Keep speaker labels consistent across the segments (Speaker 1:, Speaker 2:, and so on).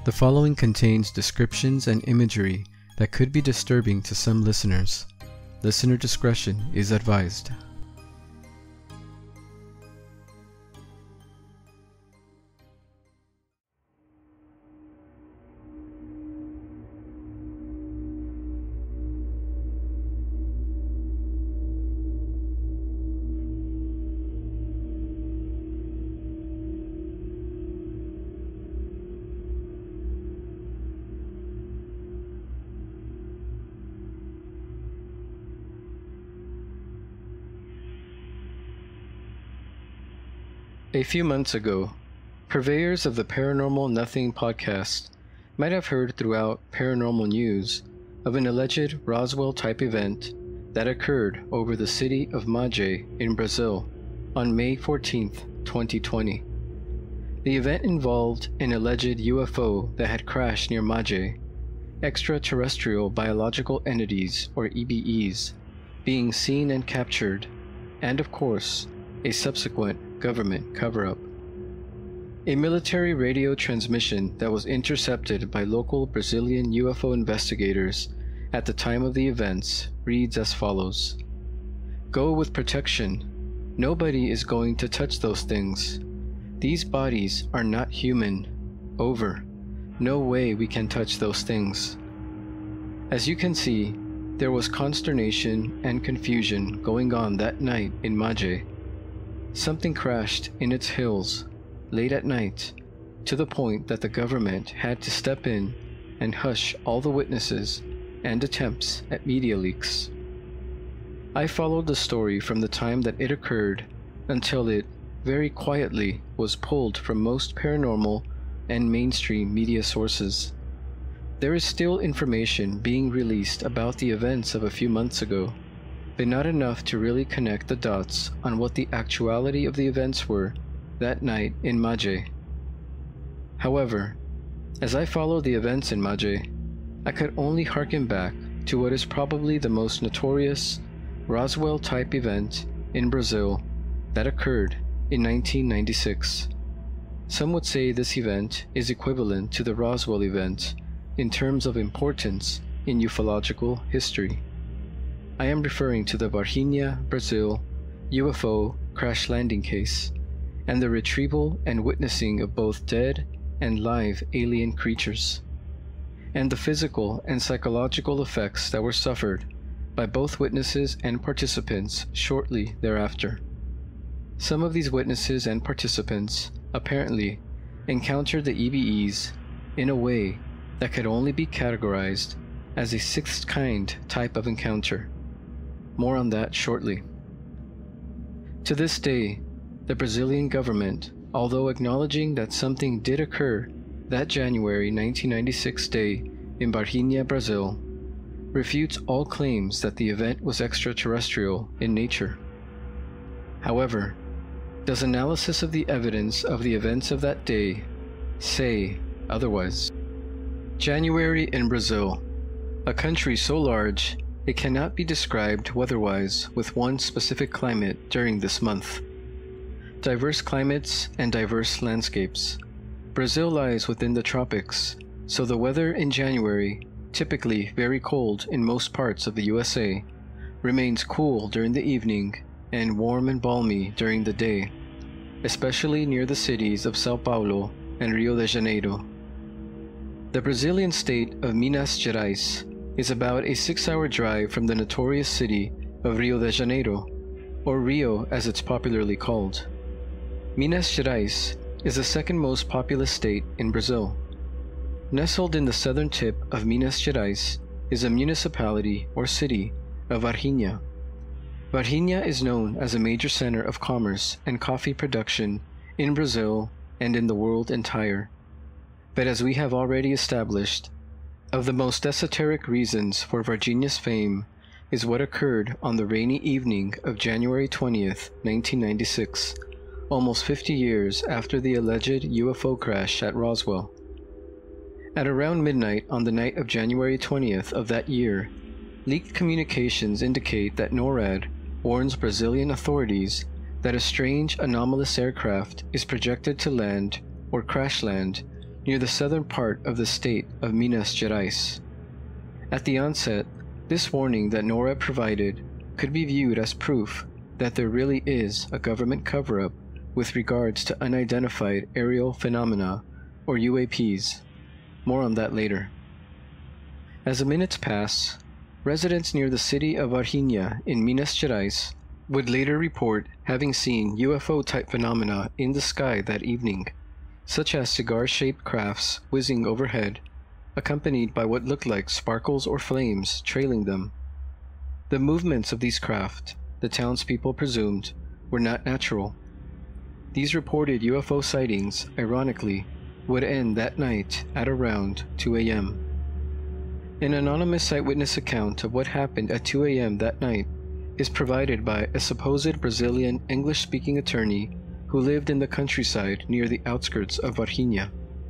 Speaker 1: The following contains descriptions and imagery that could be disturbing to some listeners. Listener discretion is advised. A few months ago, purveyors of the Paranormal Nothing podcast might have heard throughout paranormal news of an alleged Roswell-type event that occurred over the city of Magé in Brazil on May 14, 2020. The event involved an alleged UFO that had crashed near Magé, extraterrestrial biological entities, or EBEs, being seen and captured, and of course, a subsequent government cover-up. A military radio transmission that was intercepted by local Brazilian UFO investigators at the time of the events reads as follows: "Go with protection. Nobody is going to touch those things. These bodies are not human. Over. No way we can touch those things." As you can see, there was consternation and confusion going on that night in Magé. Something crashed in its hills late at night, to the point that the government had to step in and hush all the witnesses and attempts at media leaks. I followed the story from the time that it occurred until it, very quietly, was pulled from most paranormal and mainstream media sources. There is still information being released about the events of a few months ago, but not enough to really connect the dots on what the actuality of the events were that night in Magé. However, as I followed the events in Magé, I could only harken back to what is probably the most notorious Roswell-type event in Brazil that occurred in 1996. Some would say this event is equivalent to the Roswell event in terms of importance in ufological history. I am referring to the Varginha, Brazil, UFO crash landing case, and the retrieval and witnessing of both dead and live alien creatures, and the physical and psychological effects that were suffered by both witnesses and participants shortly thereafter. Some of these witnesses and participants apparently encountered the EBEs in a way that could only be categorized as a sixth kind type of encounter. More on that shortly. To this day, the Brazilian government, although acknowledging that something did occur that January 1996 day in Varginha, Brazil, refutes all claims that the event was extraterrestrial in nature. However, does analysis of the evidence of the events of that day say otherwise? January in Brazil, a country so large it cannot be described weather-wise with one specific climate during this month. Diverse climates and diverse landscapes. Brazil lies within the tropics, so the weather in January, typically very cold in most parts of the USA, remains cool during the evening and warm and balmy during the day, especially near the cities of São Paulo and Rio de Janeiro. The Brazilian state of Minas Gerais is about a 6-hour drive from the notorious city of Rio de Janeiro, or Rio as it's popularly called. Minas Gerais is the second most populous state in Brazil. Nestled in the southern tip of Minas Gerais is a municipality or city of Varginha. Varginha is known as a major center of commerce and coffee production in Brazil and in the world entire. But as we have already established, of the most esoteric reasons for Varginha's fame is what occurred on the rainy evening of January 20th, 1996, almost 50 years after the alleged UFO crash at Roswell. At around midnight on the night of January 20th of that year, leaked communications indicate that NORAD warns Brazilian authorities that a strange anomalous aircraft is projected to land or crash land near the southern part of the state of Minas Gerais. At the onset, this warning that NORAD provided could be viewed as proof that there really is a government cover-up with regards to unidentified aerial phenomena, or UAPs. More on that later. As the minutes pass, residents near the city of Varginha in Minas Gerais would later report having seen UFO-type phenomena in the sky that evening, such as cigar-shaped crafts whizzing overhead, accompanied by what looked like sparkles or flames trailing them. The movements of these craft, the townspeople presumed, were not natural. These reported UFO sightings, ironically, would end that night at around 2 a.m. An anonymous eyewitness account of what happened at 2 a.m. that night is provided by a supposed Brazilian English-speaking attorney who lived in the countryside near the outskirts of Varginha.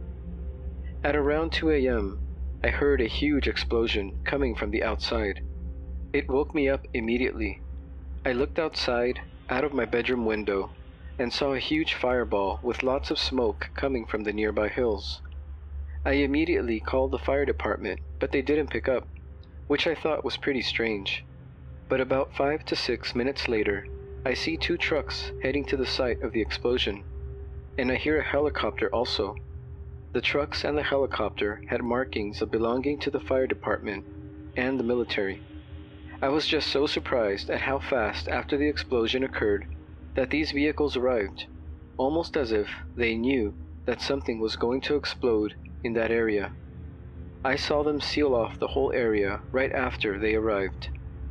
Speaker 1: At around 2 a.m., I heard a huge explosion coming from the outside. It woke me up immediately. I looked outside, out of my bedroom window, and saw a huge fireball with lots of smoke coming from the nearby hills. I immediately called the fire department, but they didn't pick up, which I thought was pretty strange. But about 5 to 6 minutes later, I see 2 trucks heading to the site of the explosion, and I hear a helicopter also. The trucks and the helicopter had markings of belonging to the fire department and the military. I was just so surprised at how fast after the explosion occurred that these vehicles arrived, almost as if they knew that something was going to explode in that area. I saw them seal off the whole area right after they arrived.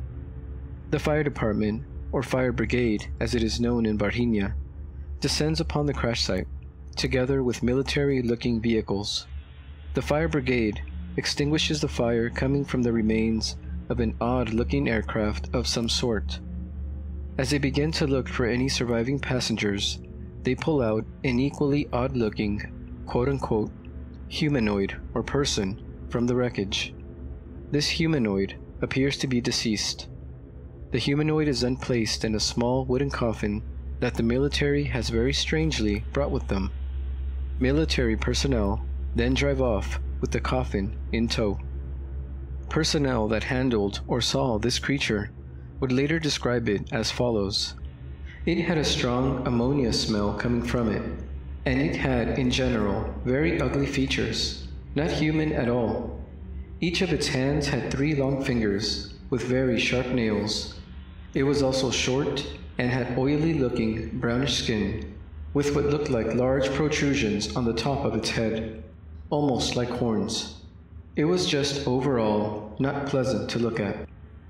Speaker 1: The fire department, or fire brigade as it is known in Varginha, descends upon the crash site, together with military-looking vehicles. The fire brigade extinguishes the fire coming from the remains of an odd-looking aircraft of some sort. As they begin to look for any surviving passengers, they pull out an equally odd-looking, quote-unquote, humanoid or person from the wreckage. This humanoid appears to be deceased. The humanoid is then placed in a small wooden coffin that the military has very strangely brought with them. Military personnel then drive off with the coffin in tow. Personnel that handled or saw this creature would later describe it as follows. It had a strong ammonia smell coming from it, and it had, in general, very ugly features, not human at all. Each of its hands had 3 long fingers with very sharp nails. It was also short and had oily-looking brownish skin, with what looked like large protrusions on the top of its head, almost like horns. It was just overall not pleasant to look at.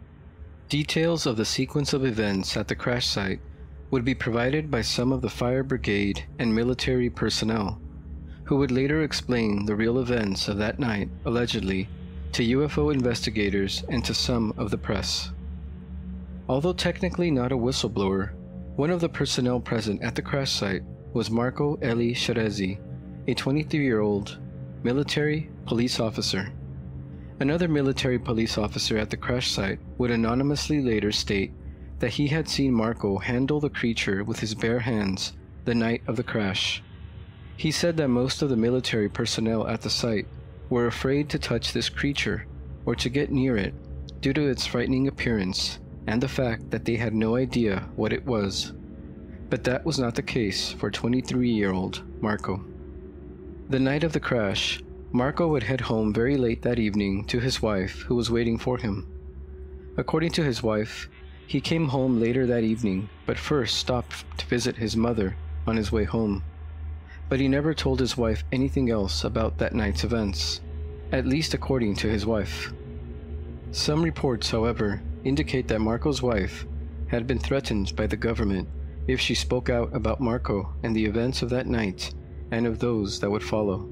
Speaker 1: Details of the sequence of events at the crash site would be provided by some of the fire brigade and military personnel, who would later explain the real events of that night, allegedly, to UFO investigators and to some of the press. Although technically not a whistleblower, one of the personnel present at the crash site was Marco Eli Scherezi, a 23-year-old military police officer. Another military police officer at the crash site would anonymously later state that he had seen Marco handle the creature with his bare hands the night of the crash. He said that most of the military personnel at the site were afraid to touch this creature or to get near it due to its frightening appearance and the fact that they had no idea what it was. But that was not the case for 23-year-old Marco. The night of the crash, Marco would head home very late that evening to his wife, who was waiting for him. According to his wife, he came home later that evening, but first stopped to visit his mother on his way home. But he never told his wife anything else about that night's events, at least according to his wife. Some reports, however, indicate that Marco's wife had been threatened by the government if she spoke out about Marco and the events of that night and of those that would follow.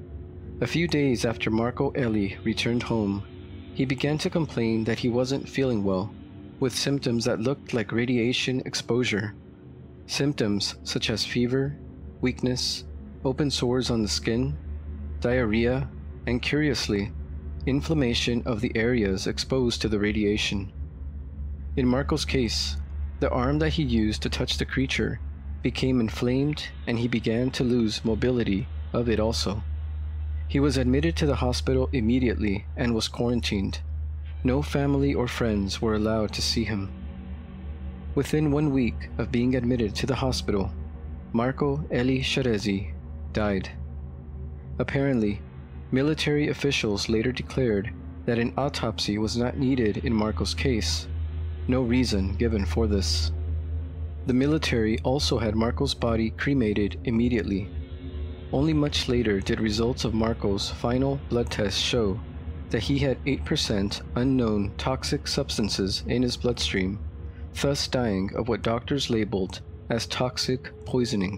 Speaker 1: A few days after Marco Eli returned home, he began to complain that he wasn't feeling well, with symptoms that looked like radiation exposure. Symptoms such as fever, weakness, open sores on the skin, diarrhea, and curiously, inflammation of the areas exposed to the radiation. In Marco's case, the arm that he used to touch the creature became inflamed and he began to lose mobility of it also. He was admitted to the hospital immediately and was quarantined. No family or friends were allowed to see him. Within 1 week of being admitted to the hospital, Marco Eli Scerezi died. Apparently, military officials later declared that an autopsy was not needed in Marco's case. No reason given for this. The military also had Marco's body cremated immediately. Only much later did results of Marco's final blood test show that he had 8% unknown toxic substances in his bloodstream, thus dying of what doctors labeled as toxic poisoning.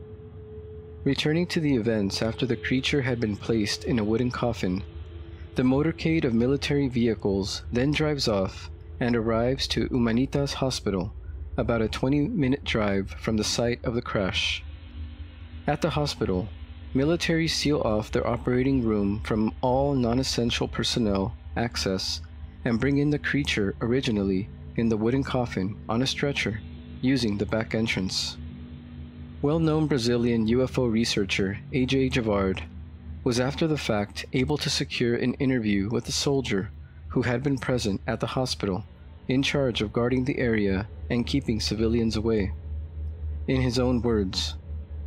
Speaker 1: Returning to the events after the creature had been placed in a wooden coffin, the motorcade of military vehicles then drives off and arrives to Humanitas Hospital, about a 20-minute drive from the site of the crash. At the hospital, military seal off their operating room from all non-essential personnel access and bring in the creature originally in the wooden coffin on a stretcher using the back entrance. Well-known Brazilian UFO researcher A.J. Javard was after the fact able to secure an interview with a soldier who had been present at the hospital in charge of guarding the area and keeping civilians away. In his own words,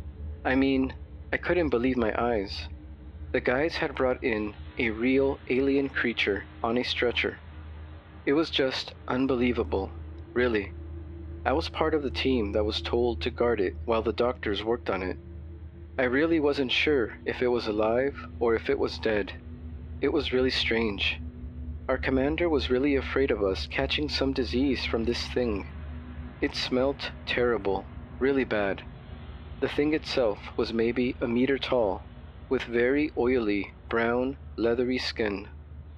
Speaker 1: "I mean, I couldn't believe my eyes. The guys had brought in a real alien creature on a stretcher. It was just unbelievable, really. I was part of the team that was told to guard it while the doctors worked on it. I really wasn't sure if it was alive or if it was dead. It was really strange. Our commander was really afraid of us catching some disease from this thing. It smelt terrible, really bad. The thing itself was maybe a meter tall, with very oily, brown, leathery skin.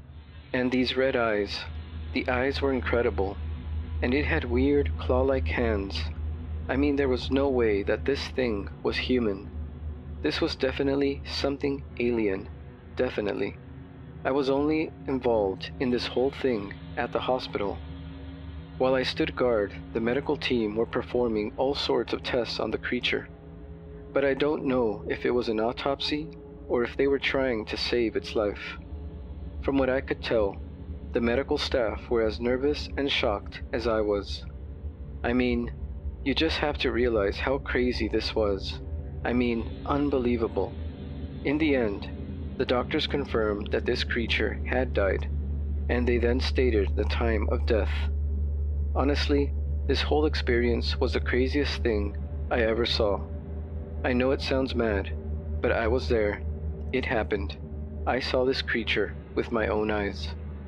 Speaker 1: And these red eyes, the eyes were incredible, and it had weird claw-like hands. I mean, there was no way that this thing was human. This was definitely something alien, definitely. I was only involved in this whole thing at the hospital. While I stood guard, the medical team were performing all sorts of tests on the creature. But I don't know if it was an autopsy or if they were trying to save its life. From what I could tell, the medical staff were as nervous and shocked as I was. I mean, you just have to realize how crazy this was. I mean, unbelievable. In the end, the doctors confirmed that this creature had died, and they then stated the time of death. Honestly, this whole experience was the craziest thing I ever saw. I know it sounds mad, but I was there. It happened. I saw this creature with my own eyes."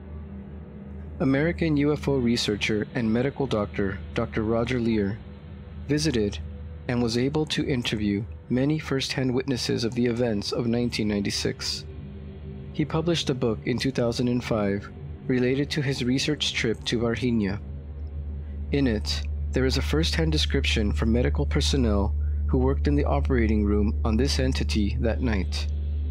Speaker 1: American UFO researcher and medical doctor Dr. Roger Lear visited and was able to interview many first-hand witnesses of the events of 1996. He published a book in 2005 related to his research trip to Varginha. In it, there is a first-hand description from medical personnel who worked in the operating room on this entity that night.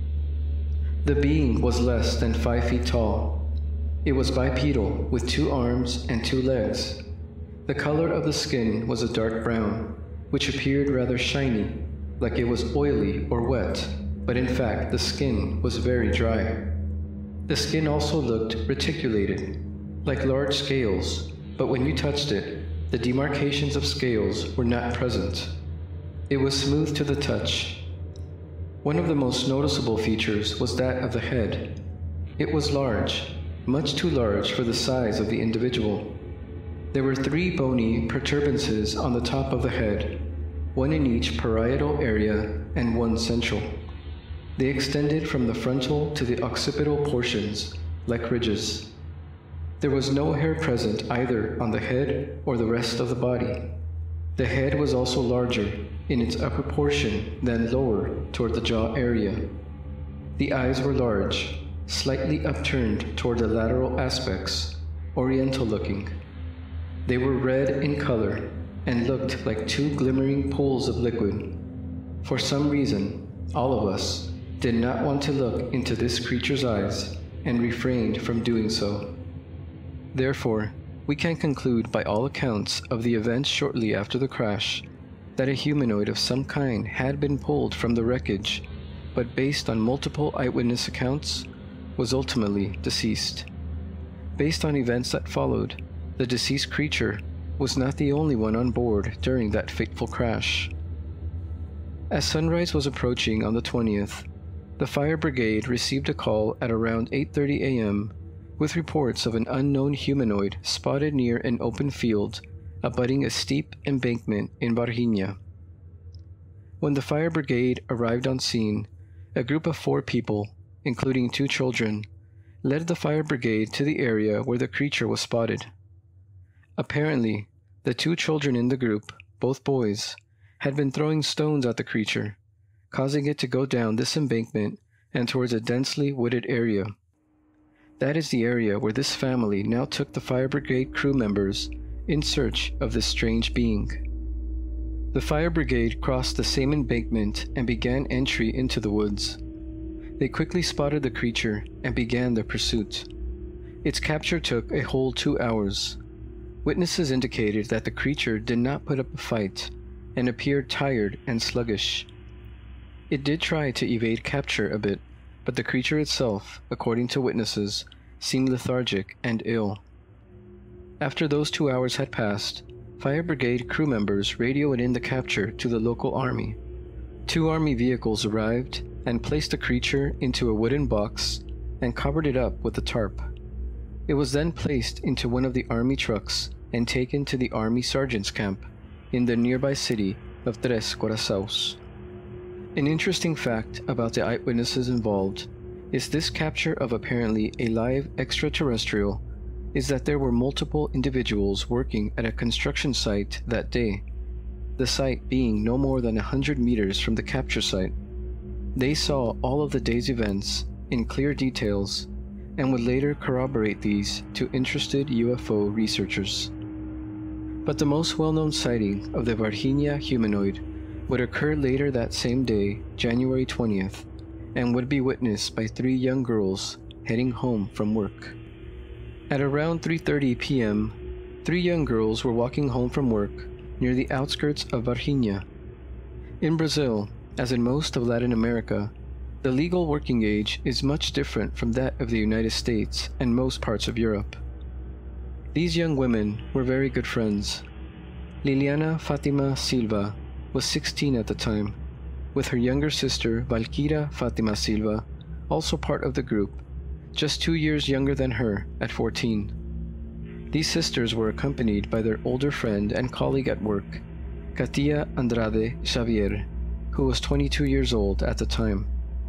Speaker 1: The being was less than 5 feet tall. It was bipedal with 2 arms and 2 legs. The color of the skin was a dark brown, which appeared rather shiny, like it was oily or wet, but in fact the skin was very dry. The skin also looked reticulated, like large scales, but when you touched it, the demarcations of scales were not present. It was smooth to the touch. One of the most noticeable features was that of the head. It was large, much too large for the size of the individual. There were 3 bony protuberances on the top of the head, 1 in each parietal area and 1 central. They extended from the frontal to the occipital portions, like ridges. There was no hair present either on the head or the rest of the body. The head was also larger in its upper portion than lower toward the jaw area. The eyes were large, slightly upturned toward the lateral aspects, oriental looking. They were red in color and looked like 2 glimmering pools of liquid. For some reason, all of us did not want to look into this creature's eyes and refrained from doing so. Therefore, we can conclude by all accounts of the events shortly after the crash that a humanoid of some kind had been pulled from the wreckage but based on multiple eyewitness accounts, was ultimately deceased. Based on events that followed, the deceased creature was not the only one on board during that fateful crash. As sunrise was approaching on the 20th, the fire brigade received a call at around 8:30 a.m. with reports of an unknown humanoid spotted near an open field abutting a steep embankment in Varginha. When the fire brigade arrived on scene, a group of 4 people, including 2 children, led the fire brigade to the area where the creature was spotted. Apparently, the 2 children in the group, both boys, had been throwing stones at the creature, causing it to go down this embankment and towards a densely wooded area. That is the area where this family now took the fire brigade crew members in search of this strange being. The fire brigade crossed the same embankment and began entry into the woods. They quickly spotted the creature and began their pursuit. Its capture took a whole 2 hours. Witnesses indicated that the creature did not put up a fight and appeared tired and sluggish. It did try to evade capture a bit, but the creature itself, according to witnesses, seemed lethargic and ill. After those 2 hours had passed, fire brigade crew members radioed in the capture to the local army. 2 army vehicles arrived and placed the creature into a wooden box and covered it up with a tarp. It was then placed into one of the army trucks and taken to the army sergeant's camp in the nearby city of Tres Corações. An interesting fact about the eyewitnesses involved is this capture of apparently a live extraterrestrial is that there were multiple individuals working at a construction site that day, the site being no more than 100 meters from the capture site. They saw all of the day's events in clear details and would later corroborate these to interested UFO researchers. But the most well-known sighting of the Varginha humanoid would occur later that same day, January 20th, and would be witnessed by 3 young girls heading home from work. At around 3:30 p.m., 3 young girls were walking home from work near the outskirts of Varginha. In Brazil, as in most of Latin America, the legal working age is much different from that of the United States and most parts of Europe. These young women were very good friends. Liliana Fatima Silva was 16 at the time, with her younger sister Valquíria Fatima Silva, also part of the group, just 2 years younger than her at 14. These sisters were accompanied by their older friend and colleague at work, Katia Andrade Xavier, who was 22 years old at the time.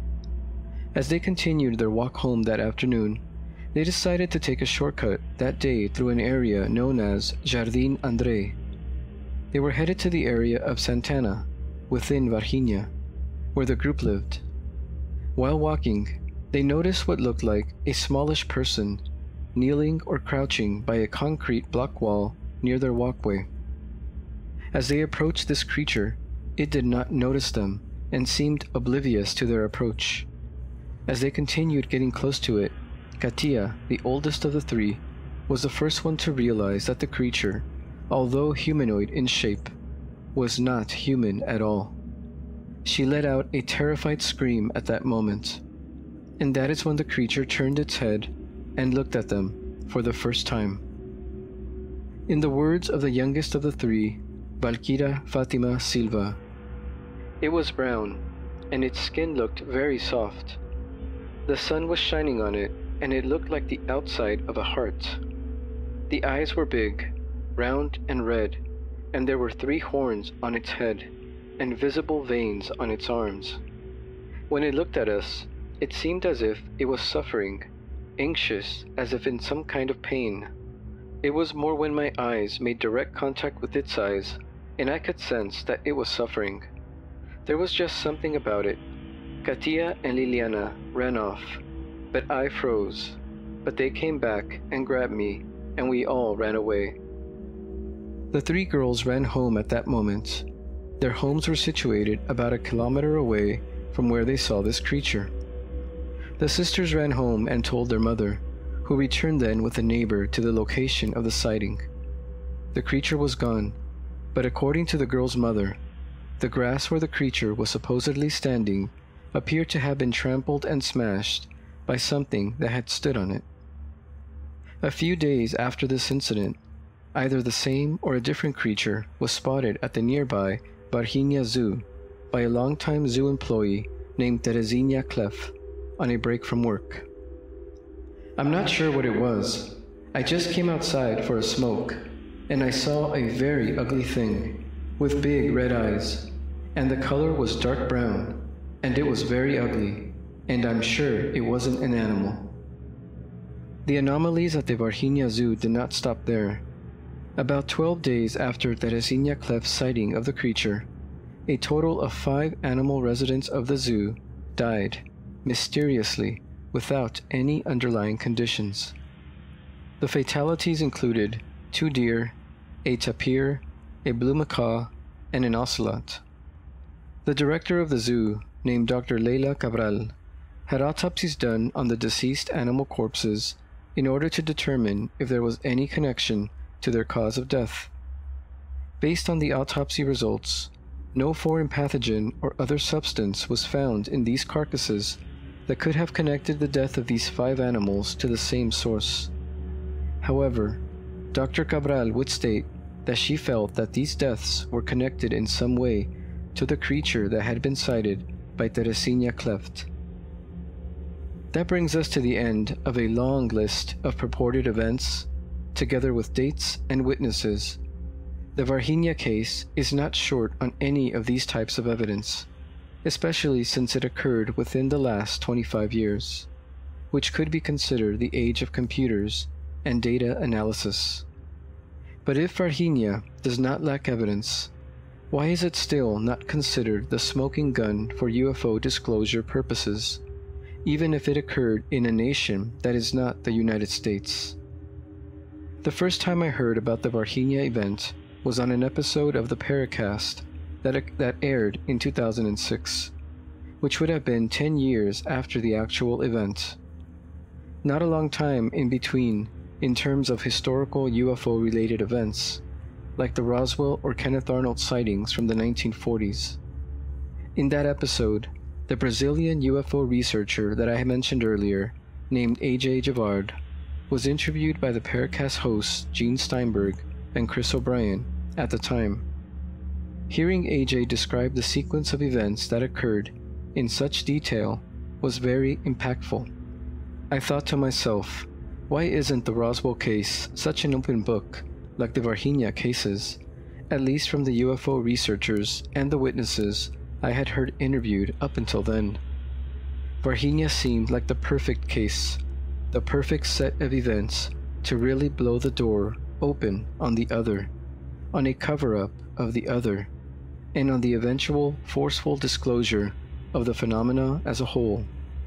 Speaker 1: As they continued their walk home that afternoon, they decided to take a shortcut that day through an area known as Jardim André. They were headed to the area of Santana, within Varginha, where the group lived. While walking, they noticed what looked like a smallish person kneeling or crouching by a concrete block wall near their walkway. As they approached this creature, it did not notice them and seemed oblivious to their approach. As they continued getting close to it, Katia, the oldest of the 3, was the first one to realize that the creature, although humanoid in shape, was not human at all. She let out a terrified scream at that moment, and that is when the creature turned its head and looked at them for the first time. In the words of the youngest of the 3, Valquíria Fatima Silva, "It was brown, and its skin looked very soft. The sun was shining on it, and it looked like the outside of a heart. The eyes were big, round and red, and there were 3 horns on its head, and visible veins on its arms. When it looked at us, it seemed as if it was suffering, anxious, as if in some kind of pain. It was more when my eyes made direct contact with its eyes, and I could sense that it was suffering. There was just something about it. Katia and Liliana ran off, but I froze. But they came back and grabbed me, and we all ran away." The 3 girls ran home at that moment. Their homes were situated about a kilometer away from where they saw this creature. The sisters ran home and told their mother, who returned then with a neighbor to the location of the sighting. The creature was gone, but according to the girl's mother, the grass where the creature was supposedly standing appeared to have been trampled and smashed by something that had stood on it. A few days after this incident, either the same or a different creature was spotted at the nearby Varginha Zoo by a longtime zoo employee named Terezinha Clef on a break from work. I'm not sure what it was. I just came outside for a smoke, and I saw a very ugly thing with big red eyes, and the color was dark brown, and it was very ugly, and I'm sure it wasn't an animal. The anomalies at the Varginha Zoo did not stop there. About 12 days after Terezinha Clef's sighting of the creature, a total of 5 animal residents of the zoo died, mysteriously, without any underlying conditions. The fatalities included 2 deer, a tapir, a blue macaw, and an ocelot. The director of the zoo, named Dr. Leila Cabral, had autopsies done on the deceased animal corpses in order to determine if there was any connection to their cause of death. Based on the autopsy results, no foreign pathogen or other substance was found in these carcasses that could have connected the death of these 5 animals to the same source. However, Dr. Cabral would state that she felt that these deaths were connected in some way to the creature that had been sighted by Terezinha Clef. That brings us to the end of a long list of purported events, together with dates and witnesses. The Varginha case is not short on any of these types of evidence, especially since it occurred within the last 25 years, which could be considered the age of computers and data analysis. But if Varginha does not lack evidence, why is it still not considered the smoking gun for UFO disclosure purposes, even if it occurred in a nation that is not the United States? The first time I heard about the Varginha event was on an episode of the Paracast that aired in 2006, which would have been 10 years after the actual event. Not a long time in between in terms of historical UFO-related events, like the Roswell or Kenneth Arnold sightings from the 1940s. In that episode, the Brazilian UFO researcher that I mentioned earlier, named A.J. Javard, was interviewed by the Paracast hosts Gene Steinberg and Chris O'Brien at the time. Hearing AJ describe the sequence of events that occurred in such detail was very impactful. I thought to myself, why isn't the Roswell case such an open book like the Varginha cases, at least from the UFO researchers and the witnesses I had heard interviewed up until then? Varginha seemed like the perfect case, the perfect set of events to really blow the door open on the other, on a cover-up of the other, and on the eventual forceful disclosure of the phenomena as a whole.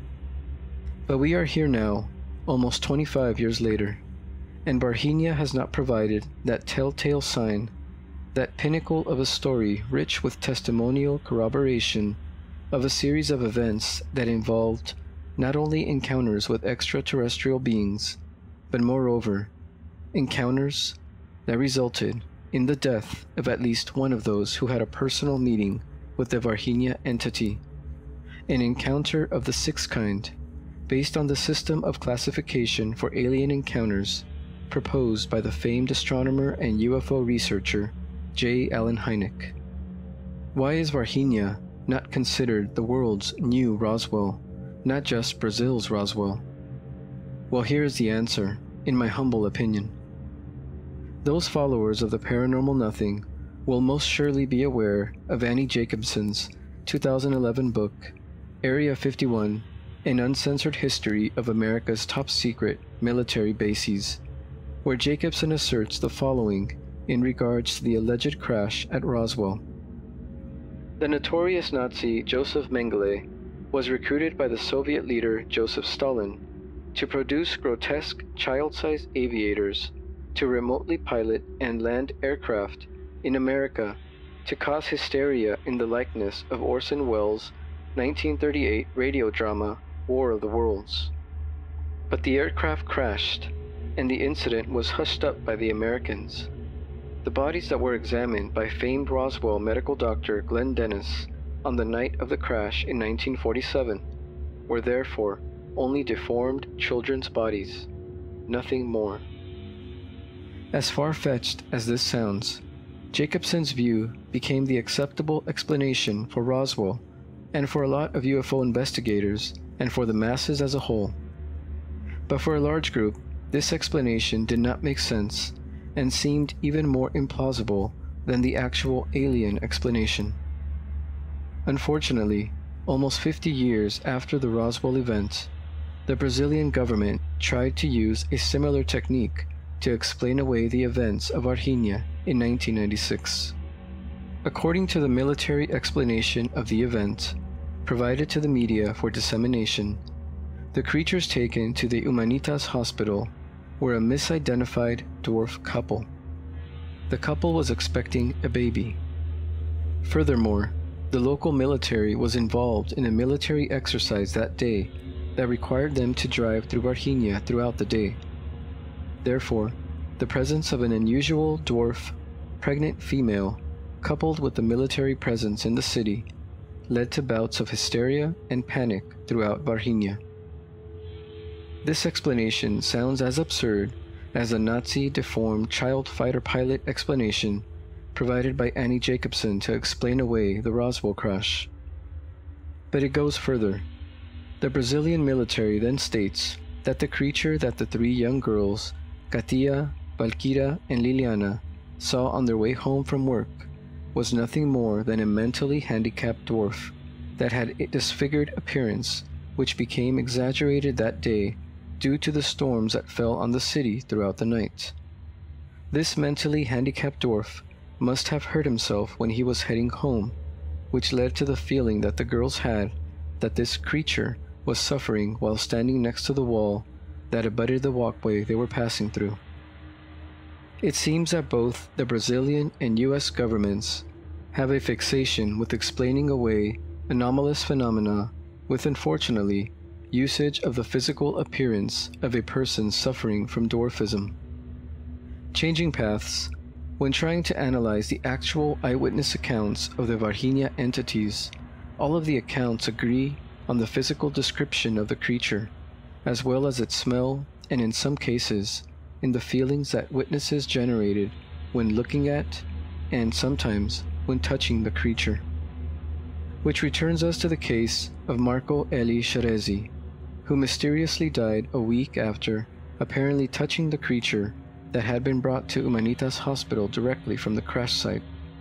Speaker 1: But we are here now, almost 25 years later, and Varginha has not provided that telltale sign, that pinnacle of a story rich with testimonial corroboration of a series of events that involved not only encounters with extraterrestrial beings, but moreover, encounters that resulted in the death of at least one of those who had a personal meeting with the Varginha entity, an encounter of the 6th kind, based on the system of classification for alien encounters proposed by the famed astronomer and UFO researcher J. Allen Hynek. Why is Varginha not considered the world's new Roswell, not just Brazil's Roswell? Well, here is the answer, in my humble opinion. Those followers of the Paranormal Nothing will most surely be aware of Annie Jacobson's 2011 book, Area 51, An Uncensored History of America's Top Secret Military Bases, where Jacobson asserts the following in regards to the alleged crash at Roswell. The notorious Nazi Joseph Mengele was recruited by the Soviet leader Joseph Stalin to produce grotesque child-sized aviators to remotely pilot and land aircraft in America to cause hysteria in the likeness of Orson Welles' 1938 radio drama War of the Worlds. But the aircraft crashed, and the incident was hushed up by the Americans. The bodies that were examined by famed Roswell medical doctor Glenn Dennis on the night of the crash in 1947 were therefore only deformed children's bodies, nothing more. As far-fetched as this sounds, Jacobson's view became the acceptable explanation for Roswell and for a lot of UFO investigators and for the masses as a whole. But for a large group, this explanation did not make sense and seemed even more implausible than the actual alien explanation. Unfortunately, almost 50 years after the Roswell event, the Brazilian government tried to use a similar technique to explain away the events of Varginha in 1996. According to the military explanation of the event, provided to the media for dissemination, the creatures taken to the Humanitas hospital were a misidentified dwarf couple. The couple was expecting a baby. Furthermore, the local military was involved in a military exercise that day that required them to drive through Varginha throughout the day. Therefore, the presence of an unusual dwarf, pregnant female, coupled with the military presence in the city, led to bouts of hysteria and panic throughout Varginha. This explanation sounds as absurd as the Nazi deformed child fighter pilot explanation provided by Annie Jacobson to explain away the Roswell crash. But it goes further. The Brazilian military then states that the creature that the three young girls, Katia, Valkyria, and Liliana, saw on their way home from work was nothing more than a mentally handicapped dwarf that had a disfigured appearance which became exaggerated that day due to the storms that fell on the city throughout the night. This mentally handicapped dwarf must have hurt himself when he was heading home, which led to the feeling that the girls had that this creature was suffering while standing next to the wall that abutted the walkway they were passing through. It seems that both the Brazilian and US governments have a fixation with explaining away anomalous phenomena with, unfortunately, usage of the physical appearance of a person suffering from dwarfism. Changing paths, when trying to analyze the actual eyewitness accounts of the Varginha entities, all of the accounts agree on the physical description of the creature, as well as its smell and, in some cases, in the feelings that witnesses generated when looking at, and sometimes when touching the creature. Which returns us to the case of Marco Eli Scherezi, who mysteriously died a week after apparently touching the creature that had been brought to Humanitas Hospital directly from the crash site.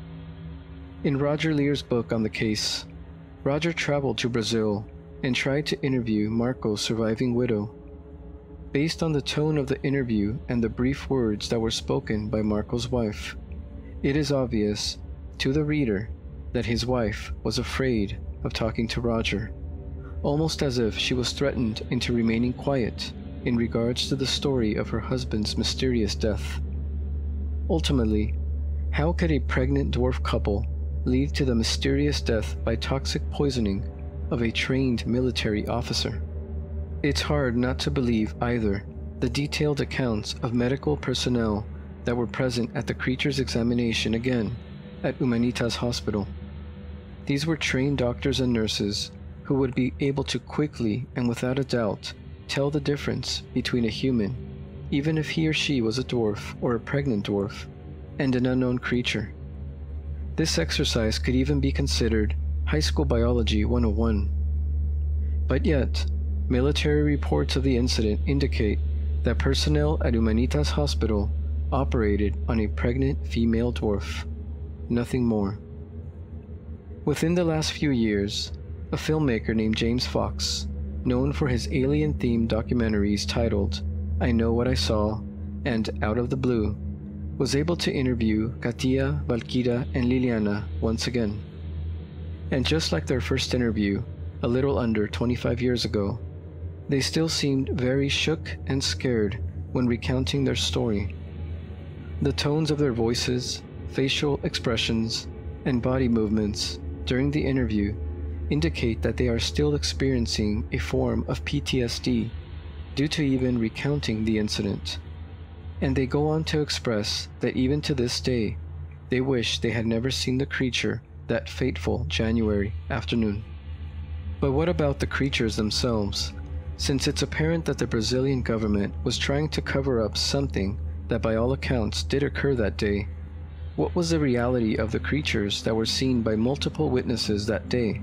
Speaker 1: In Roger Lear's book on the case, Roger traveled to Brazil and tried to interview Marco's surviving widow. Based on the tone of the interview and the brief words that were spoken by Marco's wife, it is obvious to the reader that his wife was afraid of talking to Roger, almost as if she was threatened into remaining quiet in regards to the story of her husband's mysterious death. Ultimately, how could a pregnant dwarf couple lead to the mysterious death by toxic poisoning of a trained military officer? It's hard not to believe either the detailed accounts of medical personnel that were present at the creature's examination again at Humanitas Hospital. These were trained doctors and nurses who would be able to quickly and without a doubt tell the difference between a human, even if he or she was a dwarf or a pregnant dwarf, and an unknown creature. This exercise could even be considered High School Biology 101. But yet, military reports of the incident indicate that personnel at Humanitas Hospital operated on a pregnant female dwarf. Nothing more. Within the last few years, a filmmaker named James Fox, known for his alien-themed documentaries titled I Know What I Saw and Out of the Blue, was able to interview Katia, Valkyria, and Liliana once again. And just like their first interview, a little under 25 years ago, they still seemed very shook and scared when recounting their story. The tones of their voices, facial expressions, and body movements during the interview indicate that they are still experiencing a form of PTSD due to even recounting the incident. And they go on to express that even to this day, they wish they had never seen the creature that fateful January afternoon. But what about the creatures themselves? Since it's apparent that the Brazilian government was trying to cover up something that by all accounts did occur that day, what was the reality of the creatures that were seen by multiple witnesses that day?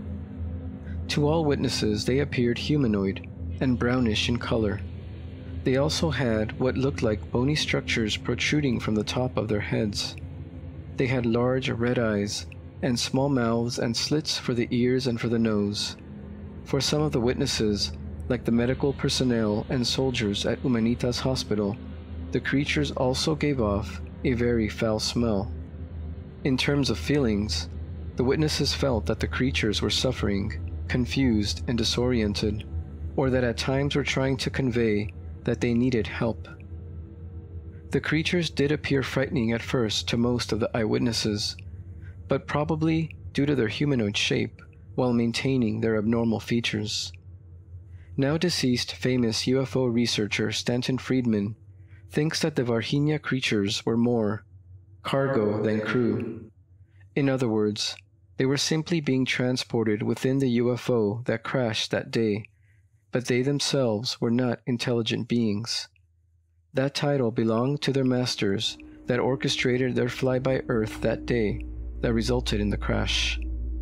Speaker 1: To all witnesses, they appeared humanoid and brownish in color. They also had what looked like bony structures protruding from the top of their heads. They had large red eyes and small mouths and slits for the ears and for the nose. For some of the witnesses, like the medical personnel and soldiers at Humanitas Hospital, the creatures also gave off a very foul smell. In terms of feelings, the witnesses felt that the creatures were suffering, confused and disoriented, or that at times were trying to convey that they needed help. The creatures did appear frightening at first to most of the eyewitnesses, but probably due to their humanoid shape while maintaining their abnormal features. Now deceased famous UFO researcher Stanton Friedman thinks that the Varginha creatures were more cargo than crew. In other words, they were simply being transported within the UFO that crashed that day, but they themselves were not intelligent beings. That title belonged to their masters that orchestrated their flyby Earth that day that resulted in the crash.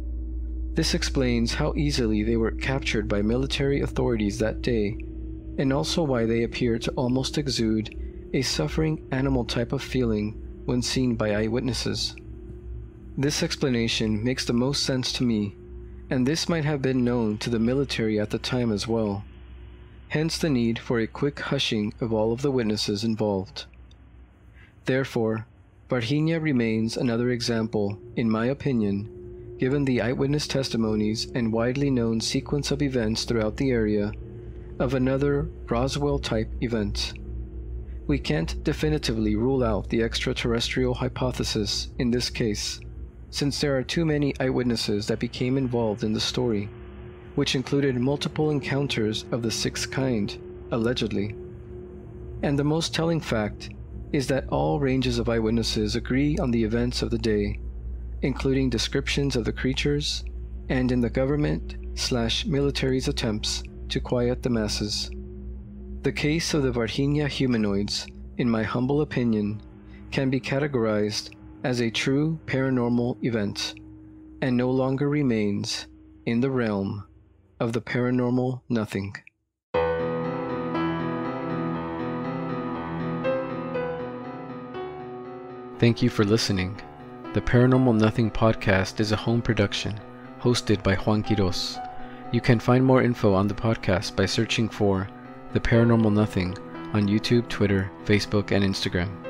Speaker 1: This explains how easily they were captured by military authorities that day, and also why they appear to almost exude a suffering animal type of feeling when seen by eyewitnesses. This explanation makes the most sense to me, and this might have been known to the military at the time as well. Hence the need for a quick hushing of all of the witnesses involved. Therefore, Varginha remains another example, in my opinion, given the eyewitness testimonies and widely known sequence of events throughout the area, of another Roswell-type event. We can't definitively rule out the extraterrestrial hypothesis in this case, since there are too many eyewitnesses that became involved in the story, which included multiple encounters of the sixth kind, allegedly. And the most telling fact is that all ranges of eyewitnesses agree on the events of the day, including descriptions of the creatures, and in the government/military's attempts to quiet the masses. The case of the Varginha humanoids, in my humble opinion, can be categorized as a true paranormal event, and no longer remains in the realm of the paranormal nothing. Thank you for listening. The Paranormal Nothing podcast is a home production, hosted by Juan Quiroz. You can find more info on the podcast by searching for The Paranormal Nothing on YouTube, Twitter, Facebook, and Instagram.